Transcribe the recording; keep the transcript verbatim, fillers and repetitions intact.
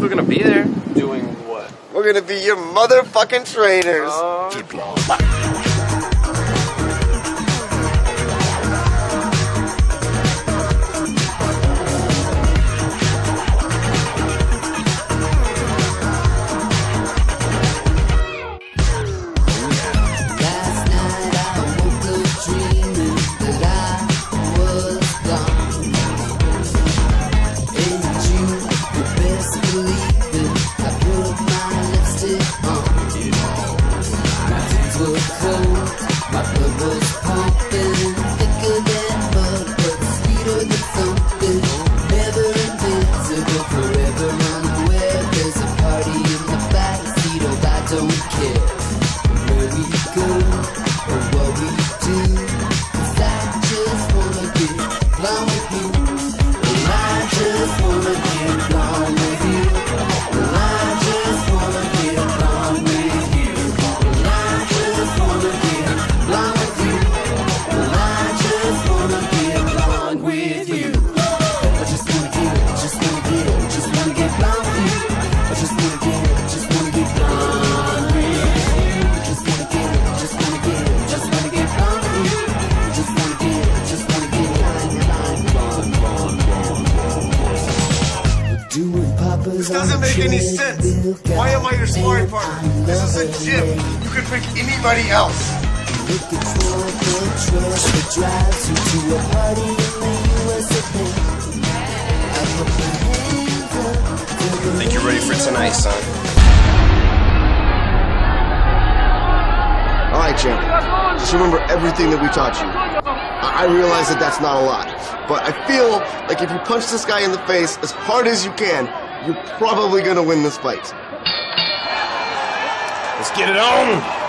we're gonna be there. Doing what? We're gonna be your motherfucking trainers. Uh... This doesn't make any sense. Why am I your sparring partner? This is a gym. You can pick anybody else. I think you're ready for tonight, son. Alright, champ. Just remember everything that we taught you. I realize that that's not a lot, but I feel like if you punch this guy in the face as hard as you can, you're probably gonna win this fight. Let's get it on!